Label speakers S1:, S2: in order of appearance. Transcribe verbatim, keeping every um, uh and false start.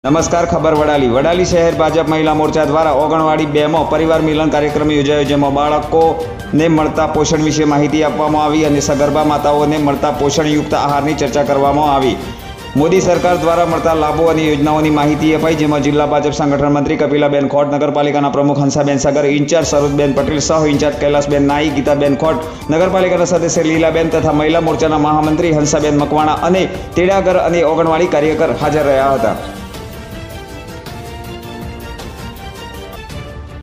S1: नमस्कार, खबर वडाली वडाली शहर भाजप महिला मोर्चा द्वारा ओगणवाड़ी बे में परिवार मिलन कार्यक्रम योजायो, जेमां बाळकोने मळता पोषण विषे माहिती आपवामां आवी अने सगर्भा माताओने मळता पोषणयुक्त आहारनी चर्चा करवामां आवी। मोदी सरकार द्वारा मळता लाभो अने योजनाओनी माहिती अपाई, जेमां जिल्ला भाजप संगठन मंत्री कपिलाबेन खोट, नगरपालिकाना प्रमुख हंसाबेन सगर, इंचार्ज सरोजबेन पटेल, सह इंचार्ज कैलासबेन नाई, गीताबेन खोट, नगरपालिकाना सदस्य लीलाबेन तथा महिला मोर्चाना महामंत्री हंसाबेन मकवाणा अने तेड़ागर अने ओगणवाड़ी कार्यकर हाजर रह्या हता।